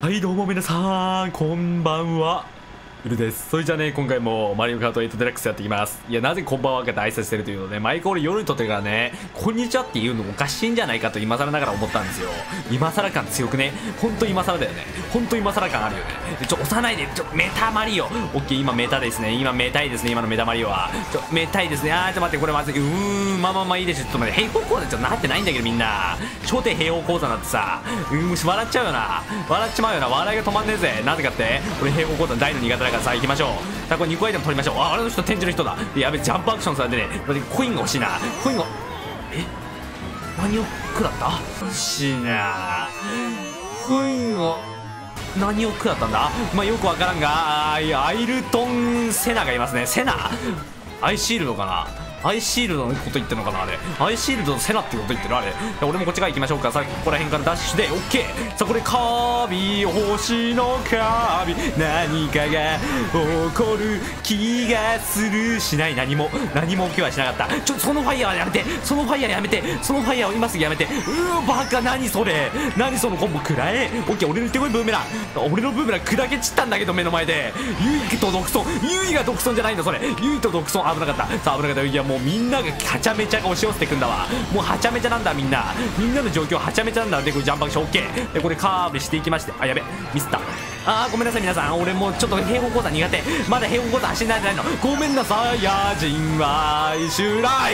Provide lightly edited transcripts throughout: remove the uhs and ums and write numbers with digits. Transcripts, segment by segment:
はいどうも皆さんこんばんは、ウルです。それじゃあね、今回もマリオカート8デラックスやっていきます。いや、なぜこんばんはかって挨拶してるというので、毎回俺夜に撮ってるからね、こんにちはって言うのおかしいんじゃないかと今更ながら思ったんですよ。今更感強くね。ほんと今更だよね。ほんと今更感あるよね。押さないで、メタマリオ。オッケー、今メタですね。今メタいですね、今のメタマリオは。メタいですね。あー、ちょっと待って、これまずい。まあいいでしょ。ちょっと待って、平方講座なってないんだけどみんな。頂点平方講座になってさ、笑っちゃうよな。笑っちまうよな。笑いが止まんねえぜ。なぜかって、俺平方講座大の苦手だからさ、行きましょう。さあこれ2個アイテム取りましょう。あれの人展示の人だ。やべ、ジャンプアクションされてね、コインが欲しいな。コインが何を食らった？欲しいな。コインを何を食らったんだ。まあよくわからんが、アイルトン・セナがいますね。セナアイシールドかな。アイシールドのこと言ってるのかな。あれアイシールドのセナってこと言ってる。あれ俺もこっち側行きましょうか。さあここら辺からダッシュで OK。 さあこれカービィ、星のカービィ、何かが起こる気がする。しない。何も起きはしなかった。そのファイヤーはやめて。そのファイヤーやめて。そのファイヤーを今すぐやめて。バカ。何それ。何そのコンボ。食らえ。 OK。 俺の手こいブーメラン。俺のブーメラン砕け散ったんだけど目の前で。ユイと独尊。ユイが独尊じゃないんだそれ。ユイと独尊。危なかった。さあ危なかった。いやもうみんながはちゃめちゃ押し寄せてくんだわ。もうはちゃめちゃなんだ。みんなの状況はちゃめちゃなんだ。でこれジャンプアクション OK でこれカーブしていきまして、あやべミスった。ごめんなさい皆さん。俺もうちょっと平方講座苦手。まだ平方講座走んないんじゃないの。ごめんなさい。野人は襲来。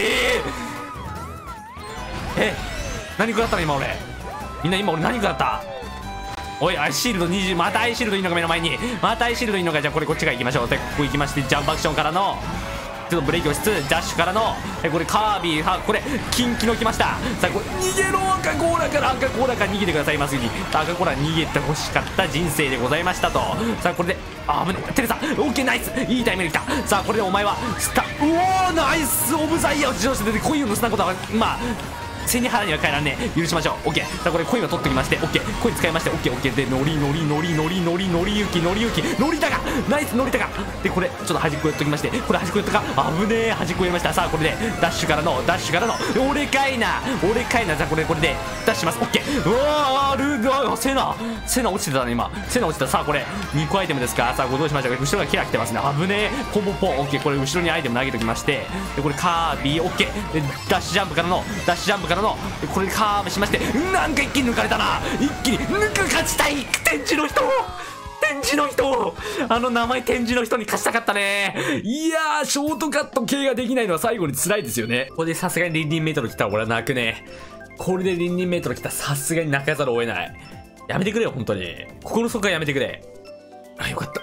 何食らったの今俺。みんな今俺何食らった。おいアイシールド20。またアイシールドいいのか目の前に。またアイシールドいいのか。じゃあこれこっちから行きましょう。でここ行きましてジャンプアクションからのちょっとブレーキをしつつダッシュからのこれカービィ。これキンキのきました。さあこれ逃げろ。赤コーラから逃げてください。今すぐに赤コーラ逃げてほしかった人生でございましたと。さあこれで危ねえ。テレサオッケーナイス。いいタイミングで来た。さあこれでお前はナイスオブザイヤーを自動して出てコインを盗んだことはまあ背に腹には変えらんねえ。許しましょう。 OK。 さあこれコインを取ってきまして OK。 コイン使いまして OK。 でノリゆきノリたかナイスノリたか。でこれちょっと端っこやっときまして、これ端っこやったか。危ねえ端っこやりました。さあこれでダッシュからの俺かいな。さあこれでダッシュします。 OK。 うわーセナ落ちてたね今。セナ落ちた。さあこれ2個アイテムですか。さあこれどうしましたか。後ろがキラ来てますね。危ねえポンポンポン。 OK。 これ後ろにアイテム投げときまして、でこれカービィ OK。 でダッシュジャンプからのこれでカーブしまして、なんか一気に抜かれたな。一気に勝ちたい。展示の人名前展示の人に勝ちたかったね。いやーショートカット系ができないのは最後に辛いですよね。これでさすがにリンリンメートル来たら俺は泣くね。これでリンリンメートル来たらさすがに泣かざるを得ない。やめてくれよ本当に。心の底からやめてくれ。よかった。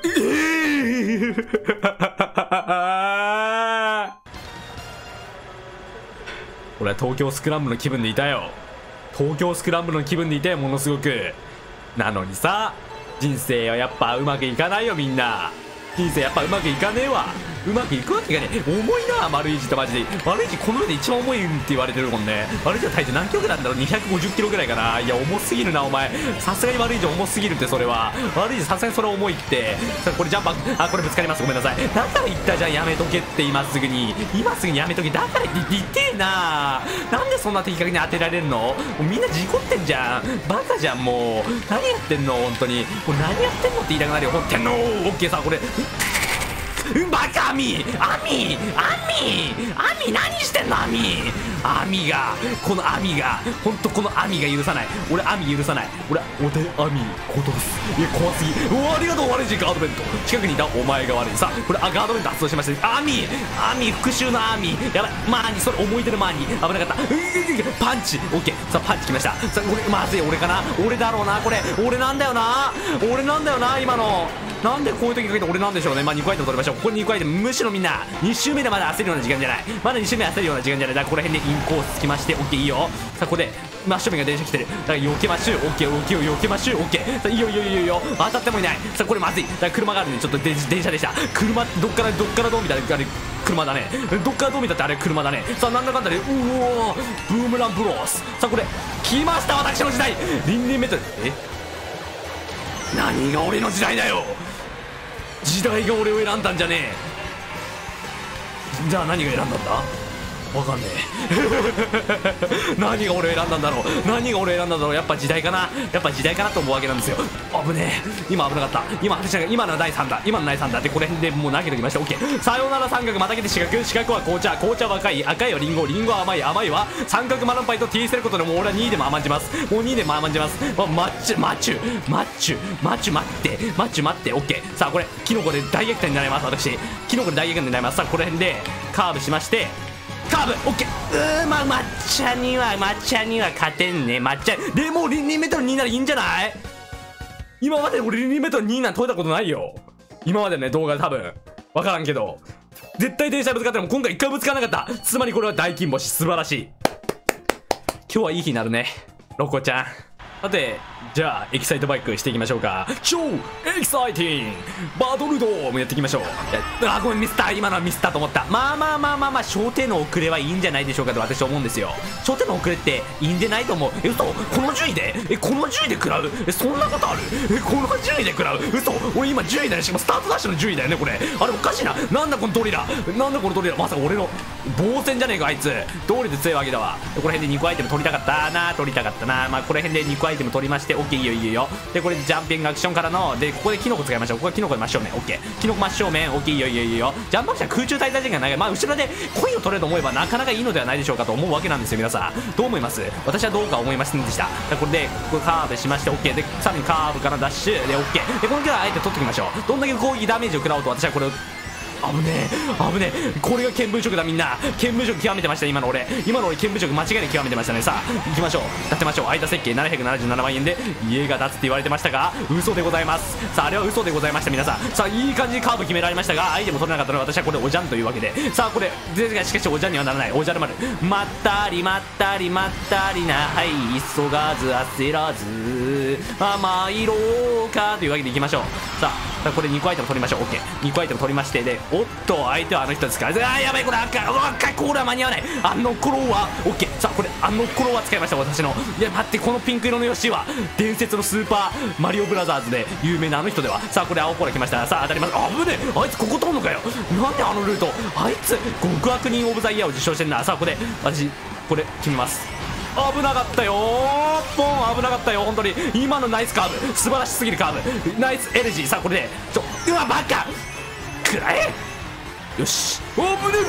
俺は東京スクランブルの気分でいたよ。ものすごく。なのにさ、人生はやっぱうまくいかないよみんな。人生やっぱうまくいかねえわ。うまくいくわけがねえ。重いなマルイージとマジで。マルイージこの世で一番重いって言われてるもんね。マルイージの体重何キロぐらいなんだろう。250キロぐらいかな。いや重すぎるなお前。さすがにマルイージ重すぎるって。それはマルイージさすがにそれは重いって。さあこれジャンプこれぶつかります。ごめんなさい。だから言ったじゃんやめとけって今すぐにやめとけ。だから言ってえな。なんでそんな的確に当てられるの。もうみんな事故ってんじゃん。バカじゃんもう。何やってんの本当に。もう何やってんのって言いたくなるよ本当に。オッケー。さあこれバカアミ何してんの。このアミが本当このアミが許さない。俺アミ許さない。俺おでアミことです。いや怖すぎ。ありがとう悪いしガードベント。近くにいたお前が悪い。さあこれガードベント発動しました。アミ復讐のアミ。やばいマーニそれ思い出のマーニ危なかった。パンチ OK。 さあパンチきました。さあこれまずい。俺かな。俺だろうなこれ。俺なんだよな今の。なんでこういう時かけて俺なんでしょうね。まあ2個アイテム取りましょう。ここに2個アイテム。むしろみんな2周目でまだ焦るような時間じゃない。2周目焦るような時間じゃない。だからここら辺でインコースつきまして OK いいよ。さあここで真正面が電車来てる。だから避けましょう。 OK 避けましょう。 OK。 さあいいよ当たってもいない。さあこれまずい。だから車があるんでちょっと電車でした。車どっからどう見たらあれ車だね。どっからどう見たってあれ車だね。さあなんだかんだでブームランブロース。さあこれ来ました私の時代。リンリンメートル。何が俺の時代だよ。時代が俺を選んだんじゃねえ。じゃあ何が選んだんだ。 わかんねえ何が俺を選んだんだろう、何が俺を選んだんだろう。やっぱ時代かな、やっぱ時代かなと思うわけなんですよ。危ねえ、今危なかった。今の第3弾、今の第3弾でこれでもう投げてきました。オッケー、さよなら三角またげて四角、四角は紅茶、紅茶は赤い、赤いはリンゴ、リンゴは甘い、甘いは三角マロンパイと T してることでもう俺は2位でも甘んじます。もう2位でも甘んじます。マッチ待ってオッケー。さあこれキノコで大逆転になります。私キノコで大逆転になります。さあこの辺でカーブしまして、カーブオッケー。抹茶には勝てんね。抹茶でも2メートル2ならいいんじゃない。今まで俺2メートル2なんて取れたことないよ、今までね動画で。多分分からんけど絶対電車ぶつかっても今回1回ぶつからなかった。つまりこれは大金星、素晴らしい。今日はいい日になるねロコちゃん。さてじゃあエキサイトバイクしていきましょうか。超エキサイティングバトルドームやっていきましょう。ごめんミスった、今のはミスったと思った。まあ小手の遅れはいいんじゃないでしょうかと私は思うんですよ。小手の遅れっていいんでないと思う。嘘、この順位でこの順位で食らうそんなことある。この順位で食らう嘘。俺今順位だよ。しかもスタートダッシュの順位だよねこれ。あれおかしいな。なんだこのトリラ、まさか俺の防戦じゃねえかあいつ。道理で強いわけだわ。この辺で2個アイテム取りたかったな。まあこの辺で2個アイテム取りまして、オッケー、いいよ。でこれでジャンピングアクションからのでここでキノコ使いましょう。ここはキノコで真正面、オッケー、キノコ真正面、オッケー、いいよ。ジャンプアクション空中滞在時間が長い。まあ後ろでコインを取れると思えばなかなかいいのではないでしょうかと思うわけなんですよ。皆さんどう思います。私はどうか思いませんでした。これでここカーブしまして、オッケーでさらにカーブからダッシュでオッケーでこの時は相手取ってきましょう。どんだけ攻撃ダメージを食らおうと私はこれを危ねえ、これが見聞色だ。みんな見聞色極めてました。今の俺見聞色間違いで極めてましたね。さあ行きましょう、立てましょう。間設計777万円で家が建つって言われてましたが嘘でございます。さああれは嘘でございました。皆さんさあいい感じにカーブ決められましたが相手も取れなかったので私はこれおじゃんというわけで、さあこれしかしおじゃんにはならない。おじゃる丸まったりな、はい急がず焦らず甘いろうかというわけでいきましょう。さあこれ2個アイテム取りましょう。オッケー、2個アイテム取りまして、でおっと相手はあの人ですから、やばいこれ赤これは間に合わない。あの頃はオッケー。さあこれあの頃は使いました私の。いや待って、このピンク色のヨッシーは伝説のスーパーマリオブラザーズで有名なあの人では。さあこれ青コーラ来ました。さあ当たります。危ねえ、あいつここ通んのかよ。なんであのルート、あいつ極悪人オブザイヤーを受賞してんな。さあこれ私これ決めます。危なかったよポン、危なかったよ本当に。今のナイスカーブ、素晴らしすぎるカーブ、ナイスエレジー。さあこれでうわバカくらえ、よし危ね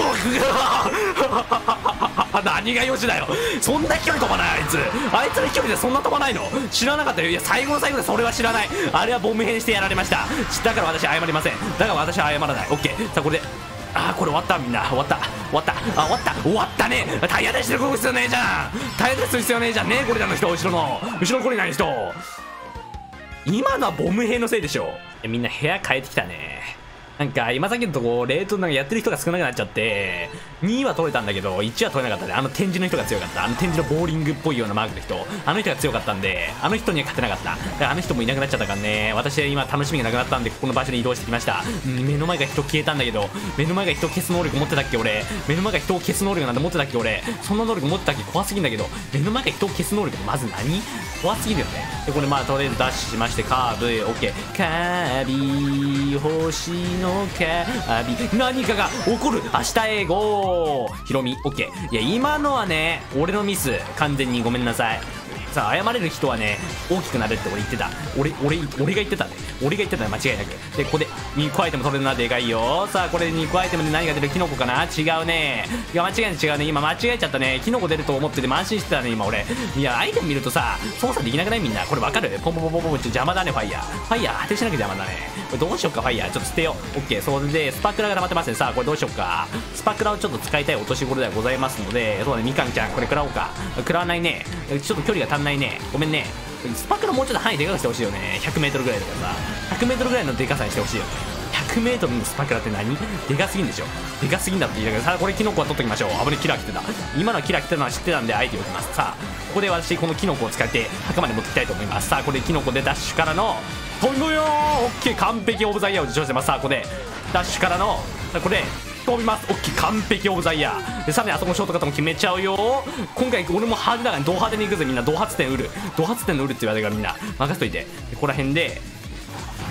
え何がよしだよ、そんな距離飛ばない。あいつの距離でそんな飛ばないの知らなかったよ。いや最後の最後でそれは知らない。あれはボム変してやられました。だから私は謝りません。だから私は謝らない。オッケー。さあこれでこれ終わった。みんな終わったね。タイヤでしてる必要ねえじゃん。タイヤでする必要ねえじゃんね。ゴリラの人、後ろゴリラの人、今のはボム兵のせいでしょ。みんな部屋変えてきたね。なんか今さっきのとこレートなんかやってる人が少なくなっちゃって2位は取れたんだけど1位は取れなかったね。あの展示の人が強かった。あの展示のボーリングっぽいようなマークの人、あの人が強かったんであの人には勝てなかった。だからあの人もいなくなっちゃったからね。私は今楽しみがなくなったんでここの場所に移動してきました。目の前が人消えたんだけど、目の前が人消す能力持ってたっけ俺。目の前が人を消す能力なんて持ってたっけ俺。そんな能力持ってたっけ。怖すぎんだけど。目の前が人を消す能力まず何、怖すぎるよね。でこれまあとりあえずダッシュしましてカーブ OK。 カビ星のカビ、何かが起こる。明日へゴーヒロミ OK。 いや今のはね俺のミス、完全にごめんなさい。さあ謝れる人はね大きくなれって俺言ってた。俺が言ってたね。俺が言ってたね間違いなく。でここで2個アイテム取れるな、でかいよ。さあこれで2個アイテムで何が出る。キノコかな。違うね。いや間違い違うね。今間違えちゃったね。キノコ出ると思ってて慢心してたね今俺。いやアイテム見るとさ操作できなくない。みんなこれわかる。ポンポンポンポン邪魔だね。ファイヤー当てしなきゃ邪魔だね。これどうしよっか。ファイヤーちょっと捨てよう。 OK。 それでスパクラが溜まってますね。さあこれどうしよっか。スパクラをちょっと使いたいお年頃ではございますので、そうだねみかんちゃんこれ食らおうか。食らわないね。ちょっと距離が足んないね。ごめんね。スパクラもうちょっと範囲でかくしてほしいよね。 100m ぐらいだからさ 100m ぐらいのでかさにしてほしいよね。100m のスパクラって何でかすぎんでしょ。でかすぎんだって言いながらさあこれキノコは取っときましょう。危ねキラー来てた。今のはキラー来てたのは知ってたんであえておきます。さあここで私このキノコを使って墓まで持ってきたいと思います。さあこれキノコでダッシュからの飛ぶよー OK。 完璧オブザイヤーを受賞してます。さあここでダッシュからのこれ飛びます。 OK。 完璧オブザイヤーでさらにあそこのショートカットも決めちゃうよ。今回俺も派手だからド派手にいくぜみんな。ド発点売るって言われてからみんな任せといて。ここら辺で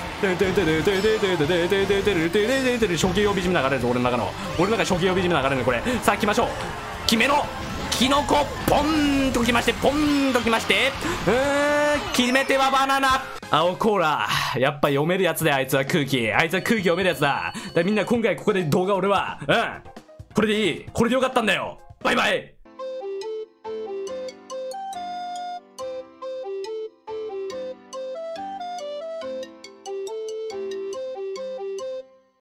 初級用 BGM 流れるぞ。俺の中初級用 BGM 流れるねこれ。さあ来ましょう。決めろ。キノコポンときまして、ポンときまして、決め手はバナナ。青コーラ、やっぱ読めるやつだよ。あいつは空気読めるやつだ。みんな今回ここで動画俺はこれでいい。これでよかったんだよ。バイバイ。